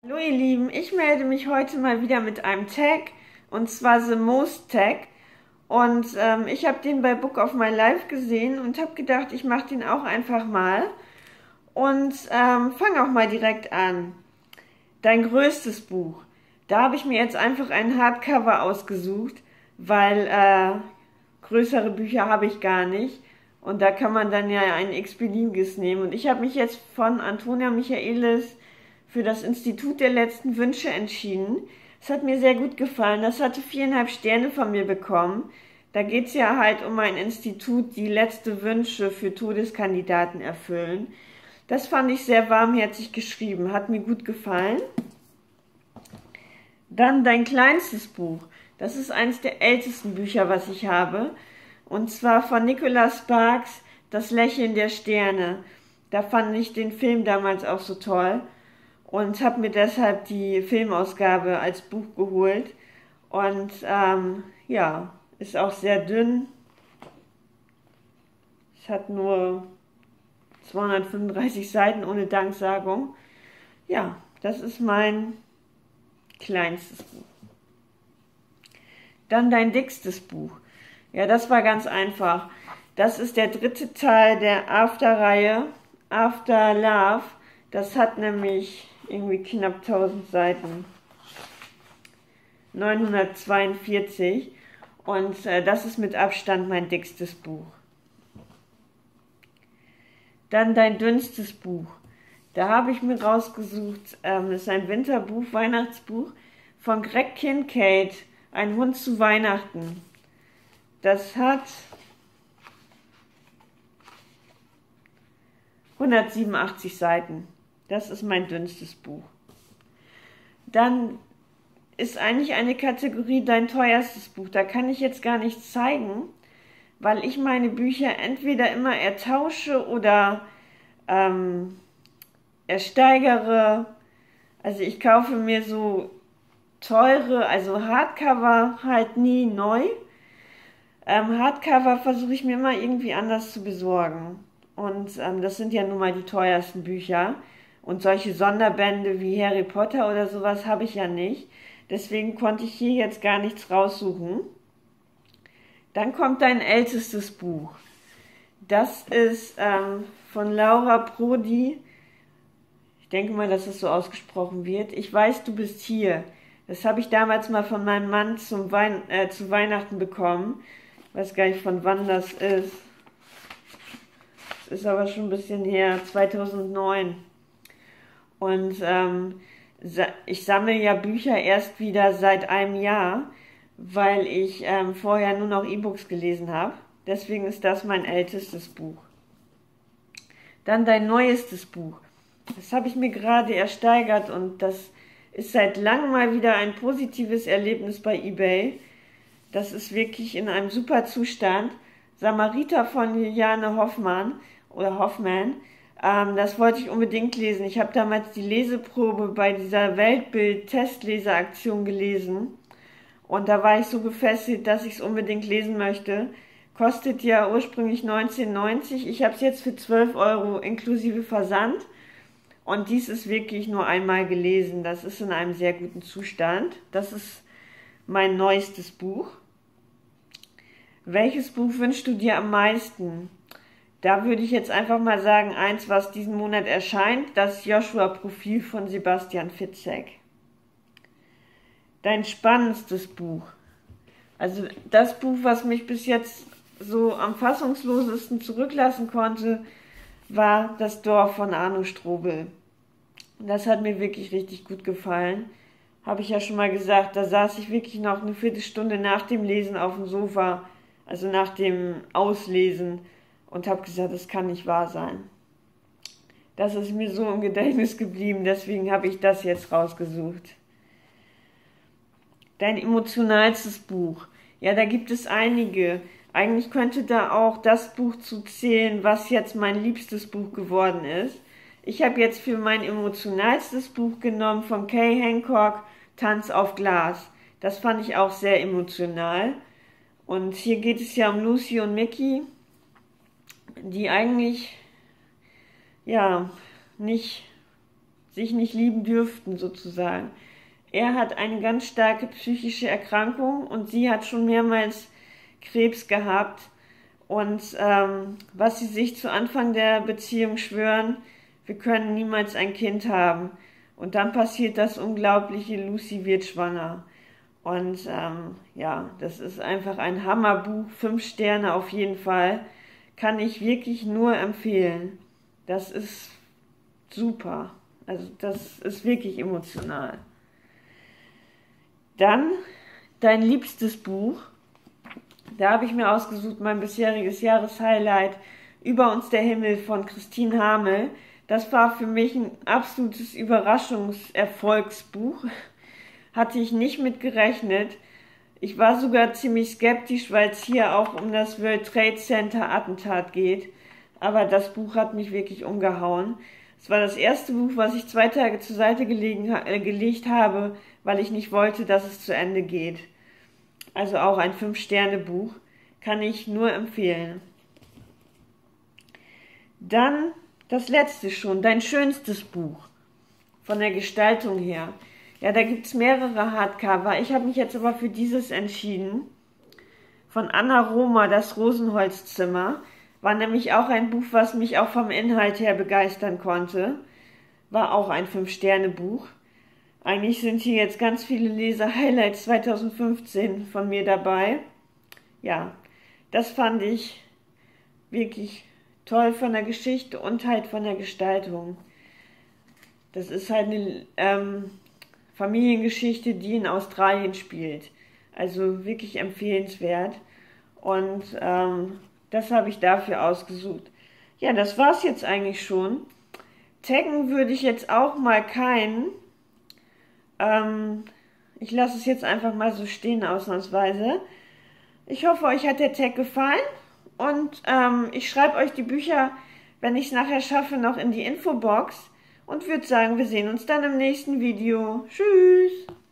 Hallo ihr Lieben, ich melde mich heute mal wieder mit einem Tag, und zwar The Most Tag. Und ich habe den bei Book of My Life gesehen und habe gedacht, ich mache den auch einfach mal und fange auch mal direkt an. Dein größtes Buch. Da habe ich mir jetzt einfach ein Hardcover ausgesucht, weil größere Bücher habe ich gar nicht. Und da kann man dann ja ein x-beliebiges nehmen. Und ich habe mich jetzt von Antonia Michaelis für das Institut der letzten Wünsche entschieden. Es hat mir sehr gut gefallen. Das hatte 4,5 Sterne von mir bekommen. Da geht es ja halt um ein Institut, die letzte Wünsche für Todeskandidaten erfüllen. Das fand ich sehr warmherzig geschrieben, hat mir gut gefallen. Dann dein kleinstes Buch. Das ist eines der ältesten Bücher, was ich habe. Und zwar von Nicholas Sparks, Das Lächeln der Sterne. Da fand ich den Film damals auch so toll und habe mir deshalb die Filmausgabe als Buch geholt. Und ja, ist auch sehr dünn. Es hat nur 235 Seiten ohne Danksagung. Ja, das ist mein kleinstes Buch. Dann dein dickstes Buch. Ja, das war ganz einfach. Das ist der dritte Teil der After-Reihe, After Love. Das hat nämlich irgendwie knapp 1000 Seiten. 942. Und das ist mit Abstand mein dickstes Buch. Dann dein dünnstes Buch. Da habe ich mir rausgesucht, das ist ein Winterbuch, Weihnachtsbuch von Greg Kincaid, Ein Hund zu Weihnachten. Das hat 187 Seiten. Das ist mein dünnstes Buch. Dann ist eigentlich eine Kategorie dein teuerstes Buch. Da kann ich jetzt gar nichts zeigen, weil ich meine Bücher entweder immer ertausche oder ersteigere. Also ich kaufe mir so teure, also Hardcover halt nie neu. Hardcover versuche ich mir immer irgendwie anders zu besorgen. Und das sind ja nun mal die teuersten Bücher. Und solche Sonderbände wie Harry Potter oder sowas habe ich ja nicht. Deswegen konnte ich hier jetzt gar nichts raussuchen. Dann kommt dein ältestes Buch. Das ist von Laura Prodi. Ich denke mal, dass es so ausgesprochen wird. Ich weiß, du bist hier. Das habe ich damals mal von meinem Mann zu Weihnachten bekommen. Ich weiß gar nicht, von wann das ist. Das ist aber schon ein bisschen her, 2009. Und ich sammle ja Bücher erst wieder seit einem Jahr, weil ich vorher nur noch E-Books gelesen habe. Deswegen ist das mein ältestes Buch. Dann dein neuestes Buch. Das habe ich mir gerade ersteigert und das ist seit langem mal wieder ein positives Erlebnis bei eBay. Das ist wirklich in einem super Zustand. Samariter von Juliane Hoffmann oder Hoffmann. Das wollte ich unbedingt lesen. Ich habe damals die Leseprobe bei dieser Weltbild-Testleseaktion gelesen. Und da war ich so gefesselt, dass ich es unbedingt lesen möchte. Kostet ja ursprünglich 19,90. Ich habe es jetzt für 12 Euro inklusive Versand. Und dies ist wirklich nur einmal gelesen. Das ist in einem sehr guten Zustand. Das ist mein neuestes Buch. Welches Buch wünschst du dir am meisten? Da würde ich jetzt einfach mal sagen, eins, was diesen Monat erscheint, das Joshua-Profil von Sebastian Fitzek. Dein spannendstes Buch. Also das Buch, was mich bis jetzt so am fassungslosesten zurücklassen konnte, war Das Dorf von Arno Strobel. Das hat mir wirklich richtig gut gefallen. Habe ich ja schon mal gesagt, da saß ich wirklich noch eine Viertelstunde nach dem Lesen auf dem Sofa, also nach dem Auslesen, und habe gesagt, das kann nicht wahr sein. Das ist mir so im Gedächtnis geblieben, deswegen habe ich das jetzt rausgesucht. Dein emotionalstes Buch. Ja, da gibt es einige. Eigentlich könnte da auch das Buch zu zählen, was jetzt mein liebstes Buch geworden ist. Ich habe jetzt für mein emotionalstes Buch genommen von Kay Hancock, Tanz auf Glas. Das fand ich auch sehr emotional. Und hier geht es ja um Lucy und Mickey, die eigentlich ja nicht sich nicht lieben dürften, sozusagen. Er hat eine ganz starke psychische Erkrankung und sie hat schon mehrmals Krebs gehabt. Und was sie sich zu Anfang der Beziehung schwören, wir können niemals ein Kind haben. Und dann passiert das Unglaubliche, Lucy wird schwanger. Und ja, das ist einfach ein Hammerbuch, 5 Sterne auf jeden Fall. Kann ich wirklich nur empfehlen. Das ist super. Also das ist wirklich emotional. Dann dein liebstes Buch. Da habe ich mir ausgesucht, mein bisheriges Jahreshighlight, Über uns der Himmel von Christine Hamel. Das war für mich ein absolutes Überraschungserfolgsbuch. Hatte ich nicht mit gerechnet. Ich war sogar ziemlich skeptisch, weil es hier auch um das World Trade Center Attentat geht. Aber das Buch hat mich wirklich umgehauen. Es war das erste Buch, was ich 2 Tage zur Seite gelegt habe, weil ich nicht wollte, dass es zu Ende geht. Also auch ein 5-Sterne-Buch. Kann ich nur empfehlen. Dann das letzte schon, dein schönstes Buch. Von der Gestaltung her. Ja, da gibt es mehrere Hardcover. Ich habe mich jetzt aber für dieses entschieden. Von Anna Roma, das Rosenholzzimmer. War nämlich auch ein Buch, was mich auch vom Inhalt her begeistern konnte. War auch ein 5-Sterne-Buch. Eigentlich sind hier jetzt ganz viele Leser-Highlights 2015 von mir dabei. Ja, das fand ich wirklich toll von der Geschichte und halt von der Gestaltung. Das ist halt eine Familiengeschichte, die in Australien spielt. Also wirklich empfehlenswert. Und das habe ich dafür ausgesucht. Ja, das war's jetzt eigentlich schon. Taggen würde ich jetzt auch mal keinen. Ich lasse es jetzt einfach mal so stehen, ausnahmsweise. Ich hoffe, euch hat der Tag gefallen. Und ich schreibe euch die Bücher, wenn ich es nachher schaffe, noch in die Infobox. Und würde sagen, wir sehen uns dann im nächsten Video. Tschüss!